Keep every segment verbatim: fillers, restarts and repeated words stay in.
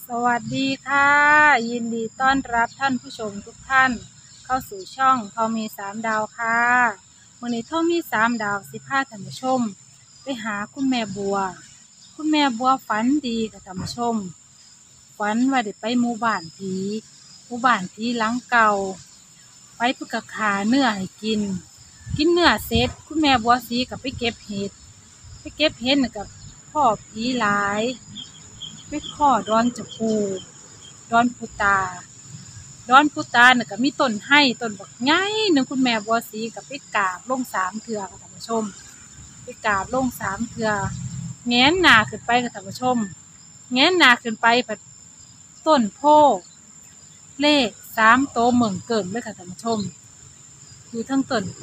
สวัสดีค่ะยินดีต้อนรับท่านผู้ชมทุกท่านเข้าสู่ช่องทอมีสามดาวค่ะวันนี้ทอมีสามดาวสิพาท่านผู้ชมไปหาคุณแม่บัวคุณแม่บัวฝันดีกับท่านผู้ชมฝันว่าได้ไปหมู่บ้านผีหมู่บ้านผีหลังเก่าไปเพื่อกะขาเนื้อให้กิน กินเนื้อเสร็จคุณแม่บัวสีกับไปเก็บเห็ดไปเก็บเห็ดกับพ่อผีหลายไปข้อดอนจะปูดอนปูตาดอนปูตาเนี่ยก็มีต้นไห้ต้นบักใหญ่หนึ่งคุณแม่บัวสีกับไปกราบลงสามเทือค่ะท่านผู้ชมไปกราบลงสามเทือแง้นหน้าขึ้นไปค่ะท่านผู้ชมแง้นหน้าขึ้นไปแบบต้นโพเลขสามโตเหมืองเกินเลยค่ะท่านผู้ชมอยู่ทั้งต้นโพ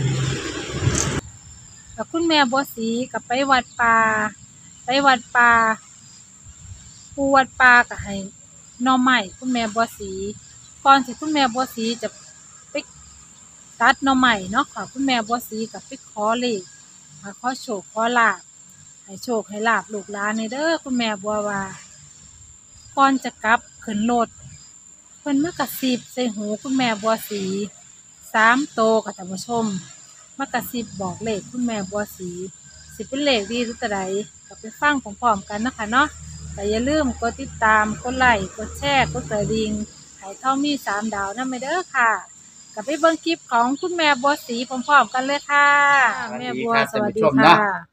แล้วคุณแม่บัวสีกับไปวัดป่าไปวัดป่าปูวัดป่าก็ให้หน่อไม้คุณแม่บัวสีก่อนที่คุณแม่บัวสีจะไปตัดหน่อไม้เนาะค่ะคุณแม่บัวสีกับไปขอเลขมาขอโชคขอลาภให้โชคให้ลาภลูกหลานในเด้อคุณแม่บัวว่าก่อนจะกลับขึ้นรถเพิ่นมากระซิบใส่หูคุณแม่บัวสีสามโตกับท่านผู้ชมมากระซิบบอกเลขคุณแม่บัวสีสิเป็นเลขดีหรือตัวใดก็ไปฟังพร้อมๆกันนะคะเนาะแต่อย่าลืมกดติดตามกดไลค์กดแชร์กดกระดิ่งให้ทอมีสามดาวนั่นไปเด้อค่ะกับไปเบิ่งคลิปของคุณแม่บัวสีพร้อมๆกันเลยค่ะแม่บัวสวัสดีค่ะ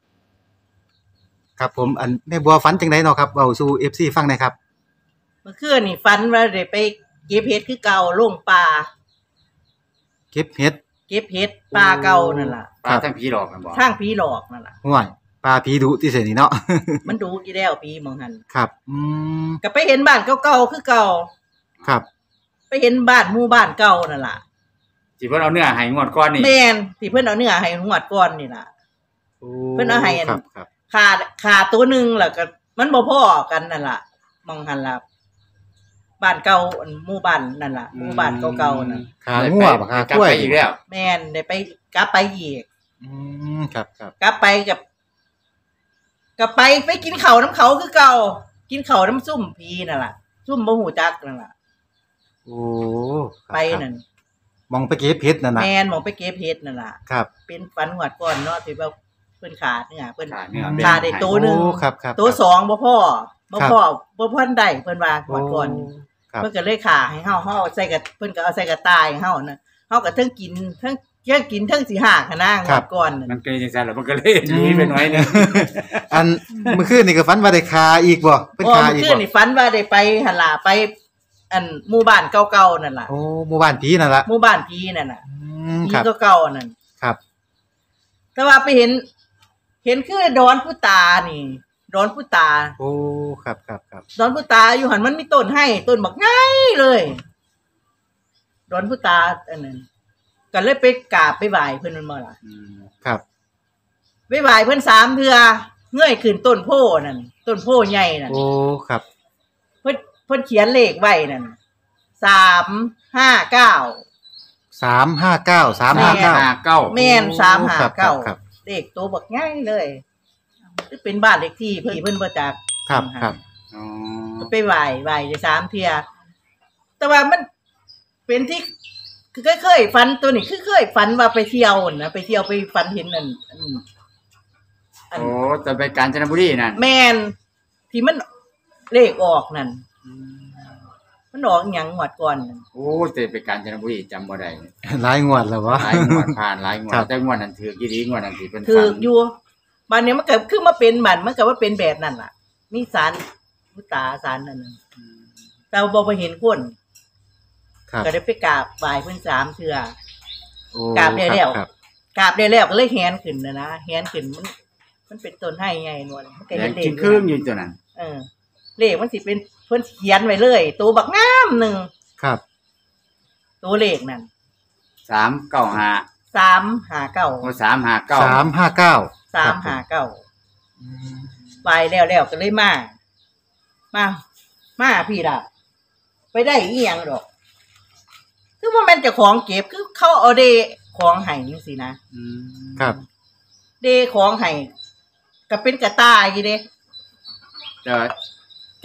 ครับผมอันแม่บัวฝันจังไดเนาะครับเว้าสู่ เอฟ ซี ฟังหน่อยครับเมื่อคืนนี่ฝันว่าได้ไปเก็บเห็ดคือเก่าลงป่าเก็บเห็ดเก็บเห็ดป่าเก่านั่นล่ะป่าทางผีหลอกกันบ่ทางผีหลอกนั่นล่ะห่วยป่าผีดุที่เสินี่เนาะมันดุอยู่แล้วผีมองหันครับอืมก็ไปเห็นบ้านเก่าๆคือเก่าครับไปเห็นบ้านหมู่บ้านเก่านั่นล่ะที่เพิ่นเอาเนื้อให้งวดก่อนนี่แม่นที่เพิ่นเอาเนื้อให้งวดก่อนนี่ล่ะเพิ่นเอาให้ครับครับขาขาตัวนึงแล้วก็มันบ่พอกันนั่นล่ะมองหันล่ะบ้านเก่าหมู่บ้านนั่นล่ะหมู่บ้านเก่าๆนั่นขางัวบ่ขากล้วยอีกแล้วแม่นได้ไปกลับไปอีกอืมครับครับกลับไปกับกลับไปไปกินข้าวน้ำเขาคือเก่ากินข้าวน้ำซุ่มผีนั่นล่ะซุ่มบ่ฮู้จักนั่นล่ะโอ้ไปนั่นมองไปเก็บเห็ดนั่นน่ะแม่นมองไปเก็บเห็ดนั่นล่ะครับเป็นฝันหวดก่อนเนาะที่ว่าเพิ่นขาดเนื้อเพิ่นขาดเนื้อขาดได้ตัวนึงตัวสองบ่พอบ่พอบ่พอได้เพิ่นว่าหวดก่อนเพิ่นก็เลยขาให้เฮาเฮาใส่กับเพิ่นก็เอาใส่กระต่ายให้เฮาน่ะเฮาก็ทั้งกินทั้งเกี่ยกินทั้งสิหากนะงวดก่อนมันก็จังซั่นแล้วมันก็เลยหนีไปหน่อยนึงอันเมื่อคืนนี่ก็ฝันว่าได้คาอีกบ่เป็นคาอีกบ่เมื่อคืนนี่ฝันว่าได้ไปหั่นล่ะไปอันหมู่บ้านเก่าๆนั่นล่ะโอ้หมู่บ้านผีนั่นล่ะหมู่บ้านผีนั่นน่ะอืมผีครับเก่าๆนั่นครับแต่ว่าไปเห็นเห็นคือดอนผู้ตานี่ดอนผู้ตาโอ้ครับครับครับดอนผู้ตาอยู่หันมันมีต้นให้ต้นบักใหญ่เลยดอนผู้ตาอันนั้นก็เลยไปกราบไปไหว้เพิ่นมันมาล่ะครับไปไหว้เพิ่นสามเทื่อเงยขึ้นต้นโพนั่นต้นโพใหญ่นั่นโอ้ครับเพิ่นเพิ่นเขียนเลขไว้นั่นสามห้าเก้าสามห้าเก้า สามห้าเก้าแม่นสามห้าเก้าเลขโตบักใหญ่เลยคือเป็นบ้านเลขที่เพิ่นเพิ่นบ่จักครับครับอ๋อไปไหว้ไหว้ได้สามเทื่อแต่ว่ามันเป็นที่คือเคยฝันตัวนี้คือเคยฝันว่าไปเที่ยวนะไปเที่ยวไปฝันเห็นนั่นโอ้จะไปกาญจนบุรีนั่นแม่นที่มันเลขออกนั่นมันออกหยังงวดก่อนโอ้จะไปกาญจนบุรีจำบ่ได้หลายงวดแล้ววะหลายงวดผ่านหลายงวดแต่งวดนั้นถือกี่ดีงวดนั้นสิเพิ่นถืออยู่บัดนี้มันก็คือมาเป็นบัดมันก็ว่าเป็นแบบนั้นล่ะมีศาลผู้ตาศาลนั่นแต่บ่ไปเห็นคนก็ได้ไปกราบไหว้เพิ่นสามเทื่อกราบได้แล้วกราบได้แล้วก็เลยแหนขึ้นนะนะแหนขึ้นมันมันเป็นต้นไม้ใหญ่นวลมันก็เห็นเลขครึ่งอยู่ตัวนั้นเออเลขมันสิเป็นเพิ่นเขียนไว้เลยตัวบักงามนึงครับตัวเลขนั่นสามเก้าห้าสามห้าเก้าโอ้สามห้าเก้าสามห้าเก้าสามห้าเก้าอืมไปแล้วแล้วก็เลยมามามาพี่ล่ะไปได้อีหยังดอกคือว่ามันจะของเก็บคือเขาเอาเดของให้จังซี่นะอืมครับเดของให้ก็เป็นกระต่ายอยู่เด้จะก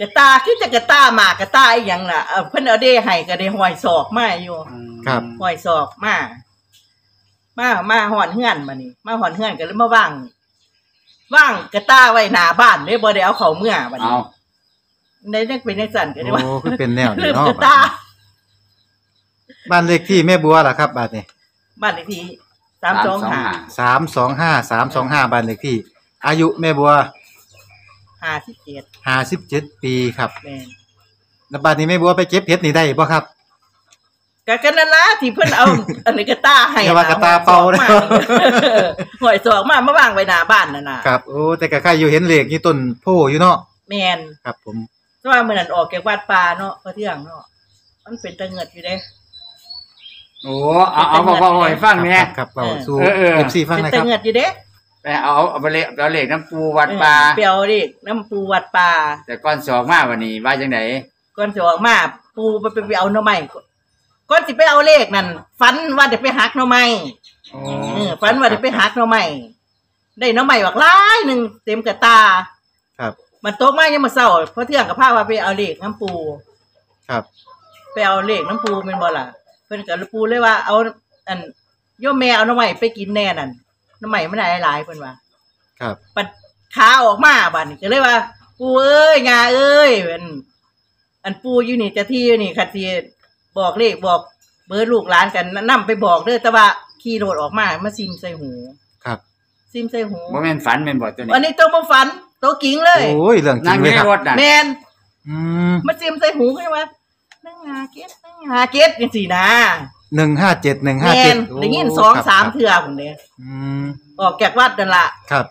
กระตาคือจะกระตาหมากกระตาอีหยังล่ะเออเพิ่นเอาเด้ให้ก็ได้ห้อยศอกมาอยู่ครับห้อยศอกมามามาหอนเฮือนมานี่มาหอนเฮือนก็เลยมาว่างว่างกระตาไว้หน้าบ้านเลยบ่ได้เอาเข้าเมื่อบัดนี้เอาได้จังเป็นจังซั่นก็ได้ว่าโอ้คือเป็นแนวลืนี้มเนาะกระตาบ้านเลขที่แม่บัวล่ะครับบ้านนี้บ้านเลขที่สามสองห้าสามสองห้าสามสองห้าบ้านเลขที่ อายุแม่บัวห้าสิบเจ็ดห้าสิบเจ็ดปีครับแม่นแล้วบ้านนี้แม่บัวไปเก็บเห็ดนี่ได้บ่ครับก็กันนั่นล่ะที่เพิ่นเอา อันนี้กระตาให้อย่าว่ากระตาเป่าเด้อห้อยศอกมามาว่างไว้หน้าบ้านนั่นน่ะครับโอ้แต่ก็ใครอยู่เห็นเลขนี่ต้นโพอยู่เนาะแม่นครับผมเพราะว่ามื้อนั้นออกจากวัดป่าเนาะพระเที่ยงเนาะมันเป็นตะเงิดอยู่เด้โอ้เอาเอาบอกบอกให้ฟังเนี่ยครับเว้าสู่เออเออเอฟซีฟังเป็นนะคตะรับเงิดอยู่เด้ไปเอาเอาไปเลยเอาเหล็กน้ำปูวัดปลาเออเปียวดิน้ำปูวัดป่าแต่ก้อนสองมาวันนี้ว่าจังไหนก่อนสิออกมาปูไปไปไปเอาหน่อไม้ก่อนสิไปเอาเลขนั่นฝันว่าจะไปหักหน่อไม้เออฝันว่าจะไปหักหน่อไม้ได้หน่อไม้บักหลายหนึงเต็มกระตาครับมันตกมายังมาเศร้าเพราะเที่ยงกับพาว่าไปเอาเลขน้ำปูครับไปเอาเลขน้ำปูเป็นบ่ล่ะเพิ่นกับปูเลยว่าเอาอันโยมแม่เอาหน่อไม้ไปกินแน่นั่นหน่อไม้มันได้หลายๆเพิ่นว่าครับปัดขาออกมาบัดนี้ก็เลยว่า ปูเอ้ยงาเอ้ยอันอันปูอยู่นี่เจะที่อยู่นี่คัดสิบอกเลขบอกเบอร์ลูกหลานกันนำไปบอกเด้อแต่ว่าขี่รถออกมามาซิมใส่หูครับซิมใส่หูบ่แม่นฝันแม่นบ่ตัวนี้อันนี้ต้องมาฝันโตวกิ้งเลยโอ้ยเรื่องจรินั่งงอเลยู่ยในครับรถน่ะแมนอืมมาซิมใส่หูขึ้นมานั่งหาเก็ดนั่งหาเก็ดจังซี่นะหนึ่งห้าเจ็ดหนึ่งแมห้าเจ็ดนได้ยินสองสามเทื่อพุ่นเด้อืมออกจากวัดนั่นล่ะครับ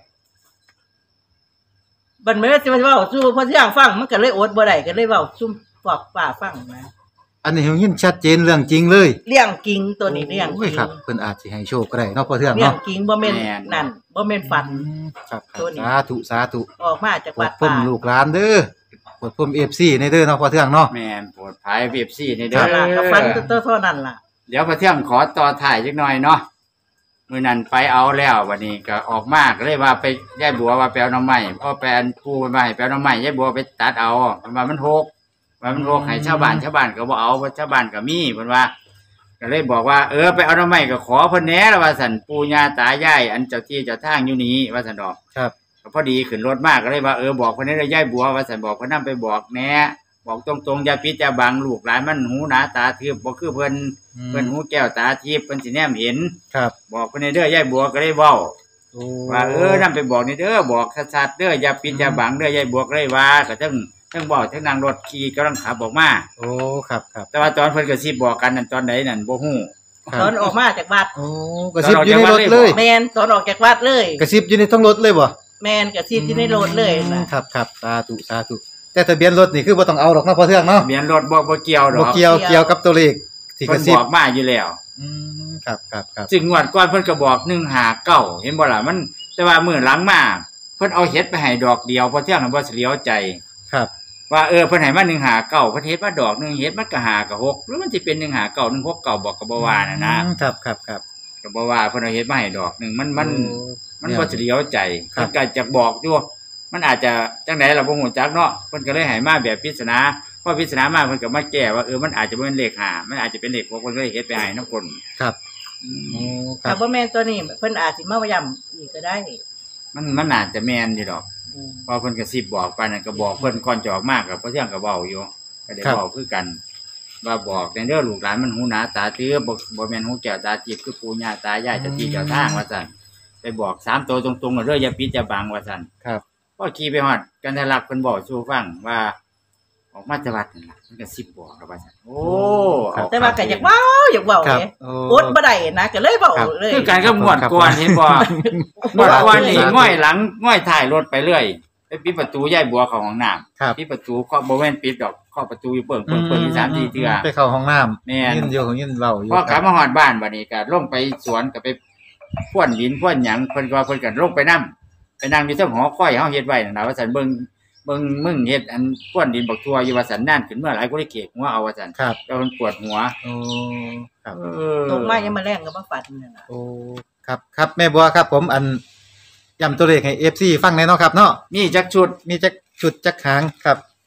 บัดมื้อสิว่าเว้าสู่พ่อเที่ยงฟังมันก็เลยอดบ่ได้ก็เลยเว้าซุ่มปอกป่าฟังนะอันนี้เห็นชัดเจนเรื่องจริงเลยเลี้ยงกิ้งตัวนี้เลี้ยงโอ้ยกิ้งครับเพิ่นอาจสิให้โชคก็ได้เนาะพอเทื่องเลี้ยงเนาะกิ้งบ่แม่นนั่นบ่แม่นฝันอืมครับครับตัวนี้สาธุสาธุออกมาจากปววัดดพุ่มป่าลูกหลานเด้อปวดพุ่ม เอฟ ซี ในเด้อเนาะพอเทื่องเนาะแม่นโปรดภายเว็บซี่นี่เด้นั่อนล่ะก็ฝันตัวเท่านั้นล่ะเดี๋ยวพระเที่ยงขอต่อถ่ายจักหน่อยเนาะมื้อนั้นไปเอาแล้ววันนี้ก็ออกมาก็เลยว่าไปยายบัวว่าไปเอาหน่อไม้พอไปอันปูไปให้ไปเอาหน่อไม้ยายบัวไปตัดเอาเพิ่นว่ามันหกว่ามันหกให้ชาวบ้านชาวบ้านก็บ่เอาเพราะชาวบ้านก็มีเพิ่นว่า ก็เลยบอกว่าเออไปเอาหน่อไม้ก็ขอเพิ่นแหน่แล้วว่าซั่นปู่ย่าตายายอันเจ้าที่เจ้าทางอยู่นี้ว่าซั่นดอกครับก็พอดีขึ้นรถมากก็เลยว่าเออบอกเพิ่นให้ได้ยายบัวว่าซั่นบอกเพิ่นนำไปบอกแหน่บอกตรงๆอย่าปิดอย่าบังลูกหลานมันหูหนาตาทิพย์บ่คือเพิ่นเพิ่นหูแก้วตาทิพย์เพิ่นสิแนมเห็นครับบอกเพิ่นให้เด้อยายบัวก็เลยเว้าโอ้ว่าเออนำไปบอกนี่เด้อบอกชัดๆเด้ออย่าปิดอย่าบังเด้อยายบัวก็เลยว่าก็ทั้งทั้งเว้าทั้งนั่งรถขี่กำลังขับออกมาโอ้ครับครับแต่ว่าตอนเพิ่นก็สิบอกกันนั่นตอนใดนั่นบ่ฮู้ครับตอนออกมาจากวัดโอ้กระซิบอยู่ในรถเลยแมนตอนออกจากวัดเลยกระซิบอยู่ในท้องรถเลยบ่แมนกับซีที่ในรถเลยนะครับครับสาธุสาธุแต่ทะเบียนรถนี่คือบ่ต้องเอาหรอกเนาะพอเทื่องเนาะทะเบียนรถบ่บ่เกี่ยวดบ่อกเกี่ยวเกี่ยวกับตัวเลขที่กเพิ่ระนซิบบ อกมาอยู่แล้วอืมครับครับครับซึ่งงวดก่อนเพิ่นก็บอกหนึ่งห้าเก้าเห็นบ่ล่ะมันแต่ว่ามื้อหลังมาเพิ่นเอาเฮ็ดไปให้ดอกเดียวเพราะเที่ยงนั้นบ่สิเหลียวใจครับว่าเออเพิ่นให้มาหนึ่งห้าเก้าเพิ่นเฮ็ดมาดอกหนึงเฮ็ดมันก็ห้ากับหกหรือมันสิเป็นหนึ่งห้าเก้า หนึ่งหกเก้าบอกก็บ่ว่าน่ะนะอืมครับครับครับก็บ่ว่าเพิ่นเอาเฮ็ดมาให้ดอกหนึงมันมันโอ้มันบ่สิเหลียวใจครัเพิ่บนก็จะบอกอยู่มันอาจจะจังได๋ล่ะบ่ฮู้จักเนาะเพิ่นก็เลยให้มาแบบปริศนาพอปริศนามาเพิ่นก็มาแก้ว่าเออมันอาจจะบ่เป็นเลขห้ามันอาจจะเป็นเลขหกเพิ่นก็เลยเฮ็ดไปให้นำคนครับโอ้คแต่รับว่าแมนตัวนี้เพิ่นอาจสิมาย่ำอีกก็ได้มันมันน่าจะแม่นอยู่ดอกอืมพอเพิ่นกระซิบบอกไปนั่นก็บอกเพิ่นก่อนจะออกมากกับเพิ่นเที่ยงก็เว้าอยู่ก็ได้เว้าคือกัน ว่าบอกในเด้อลูกหลานมันหูหนาตาตื้อบ่บ่แม่นหูแก้วตาทิพย์คือปู่ย่าตายายเจ้าที่เจ้าทางว่าซั่นไปบอกสามตัวตรงๆเด้ออย่าปิดอย่าบังว่าซั่นครับพอขี่ไปฮอดกันทะลักเพิ่นบอกสู่ฟังว่า ออกมาจากวัดนั่นล่ะมันก็สิบบอกแล้วว่าซั่นโอ้เอาแต่ว่าก็อยากเว้าอยากเว้าครับเลยโอ้อดบ่ได้นะก็เลยเว้าครับเลยคือการก็หมวดก่อนเห็นบ่หมวดก่อนนี่ง่อยหลังง่อยท้ายรถไปเรื่อยไปปิดประตูยายบัวเข้าห้องน้ำครับปิดประตูเคาะบ่แม่นปิดดอกเคาะประตูอยู่เปิงเปิงเปิงอยู่สามสี่เทื่อไปเข้าห้องน้ำแม่นยินอยู่ของยินเว้าอยู่พอกลับมาฮอดบ้านบัดนี้ก็ลงไปสวนก็ไปพ่วนดินพ่วนหยังเพิ่นก็ว่าเพิ่นก็ลงไปนำไปนั่งอยู่เทิงหอคอยเฮาเฮ็ดไว้นั่นน่ะว่าซั่นเบิ่งเบิ่งมึงเฮ็ดอันพ่วนดินบักทั่วอยู่ว่าซั่นนั่นขึ้นเมื่อหลายก็ได้เกกหัวเอาว่าซั่นครับแล้วมันปวดหัวโอ้ครับเออตรงมายังมาแรงก็มาฝันนั่นน่ะโอ้ครับครับแม่บัวครับ ผมอันย้ำตัวเลขให้ เอฟ ซี ฟังแน่เนาะครับเนาะมีจักชุดมีจักชุดจักหางครับ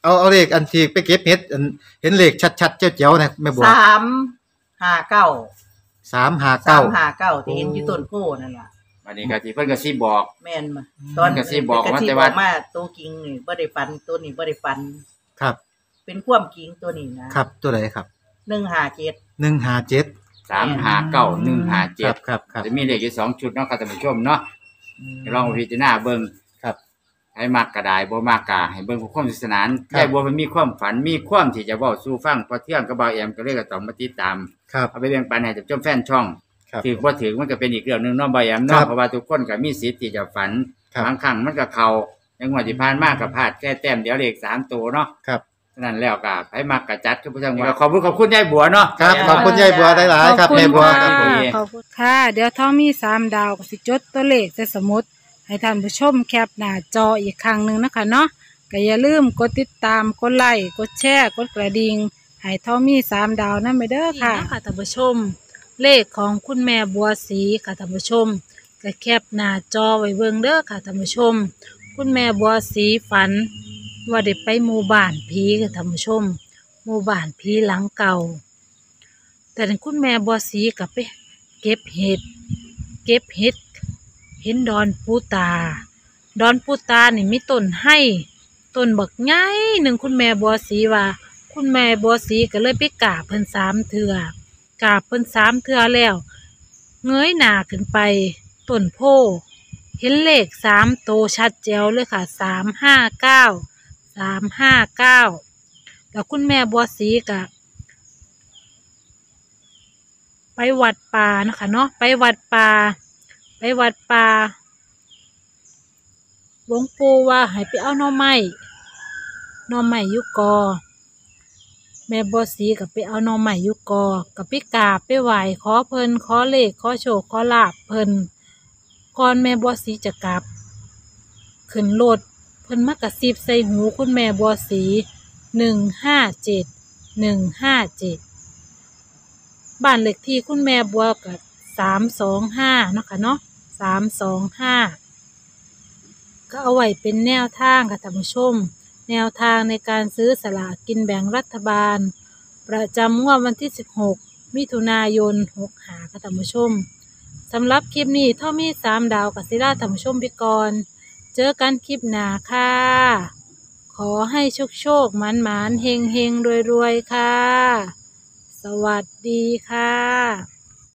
เอาเอาเลขอันที่ไปเก็บเห็ดอันเห็นเลขชัดๆเจ๋วๆนะแม่บัวสามห้าเก้าสามห้าสาเก้ามห้าเก้าที่เห็นอยู่ต้นโพนั่นล่ะวันนี้ก็ที่เพิ่นก็สิบอกแม่นมาตอนกระซิบบอกว่าแต่ว่ามาตัวกิงนี่บ่ได้ฟันตัวนี้บ่ได้ฟันครับเป็นความกิงตัวนี้นะครับตัวไหนครับหนึ่งห้าเจ็ดหนึ่งห้าเจ็ดสามห้าเก้าหนึ่งห้าเจ็ครัดบครับครับจะมีเลขอยู่สองชุดเนาะครับท่านผู้ชมเนาะลองพิจารณาเบิ่งครับให้มักก็ได้บ่มักก็ให้เบิ่งความสนุกสนานครับยายบัวมันมีความฝันมีความที่จะเว้าสู่ฟังพอเที่ยงกับบ่าวแอมก็เลยก็ต้องมาติดตามครับเอาไปแบ่งปันให้กับเจ้าแฟนช่องครับถือบ่ถือมันก็เป็นอีกเรื่องหนึงเนาะบ่าวแอมครัเนาะบเพราะว่าทุกคนก็มีสิทธิ์ที่จะฝันครับบางครั้งมันก็เข้าอย่างงวดที่ผ่านมาก็พลาดแค่แต้มเดียวเลขสามตัวเนาะครับฉะนั้นแล้วก็ให้มักก็จัดคือผู้จังว่าขอบคุณขอบคุณยายบัวเนาะครับขอบคุณยายบัวหลายๆครับขอบคุณแม่บัวครับค่ะผมขอบคุณค่ะ เดี๋ยวท้องมีสามดาวก็สิจดตัวเลขใส่สมุดให้ท่านผู้ชมแคปหน้าจออีกครั้งหนึ่งนะคะเนาะก็อย่าลืมกดติดตามกดไลค์กดแชร์กดกระดิ่งให้ท้องมีสามดาวนั่นไปเด้อค่ะค่ะท่านผู้ชม เลขของคุณแม่บัวศรีค่ะท่านผู้ชมก็แคปหน้าจอไว้เบิ่งเด้อค่ะท่านผู้ชม คุณแม่บัวศรีฝัน ว่าได้ไปหมู่บ้านผีค่ะท่านผู้ชมหมู่บ้านผีหลังเก่า แต่คุณแม่บัวศรีกับไปเก็บเห็ด เก็บเห็ด เห็นดอนปูตา ดอนปูตานี่มีต้นให้ต้นบักใหญ่หนึ่งคุณแม่บัวศรีว่า คุณแม่บัวศรีก็เลยไปกราบเพิ่นสามเทื่อกราบเพิ่นสามเทื่อแล้ว เงยหน้าขึ้นไปต้นโพเห็นเลขสามโตวชัดแจ๋วเลยค่ะสามห้าเก้าสามห้าเก้าแล้วคุณแม่บัวศรีก็ไปวัดป่านะคะเนาะไปวัดป่าไปวัดป่าหลวงปู่ว่าให้ไปเอาหน่อไม้หน่อไม้อยุกอ แม่บัวศรีกับไปเอาหน่อไม้อยุกอกับไปกราบไปไหว้ขอเพิ่นขอเลขขอโชคขอลาภเพิ่นก่อนแม่บัวศรีจะกลับขึ้นรถเพิ่นมากระซิบใส่หูคุณแม่บัวศรีหนึ่งห้าเจ็ดหนึ่งห้าเจ็ดบ้านเลขที่คุณแม่บัวกับสามสองห้าเนาะค่ะเนาะสามสองห้าก็เอาไว้เป็นแนวทางค่ะท่านผู้ชม แนวทางในการซื้อสลากกินแบ่งรัฐบาล ประจำงวดวันที่สิบหกมิถุนายนหกห้าค่ะท่านผู้ชมสำหรับคลิปนี้ท่อมีสามดาวกับศิลาท่านผู้ชมไปก่อนเจอกันคลิปหน้าค่ะ ขอให้โชคโชคหมันหมานเฮงเฮงรวยรวยค่ะ สวัสดีค่ะ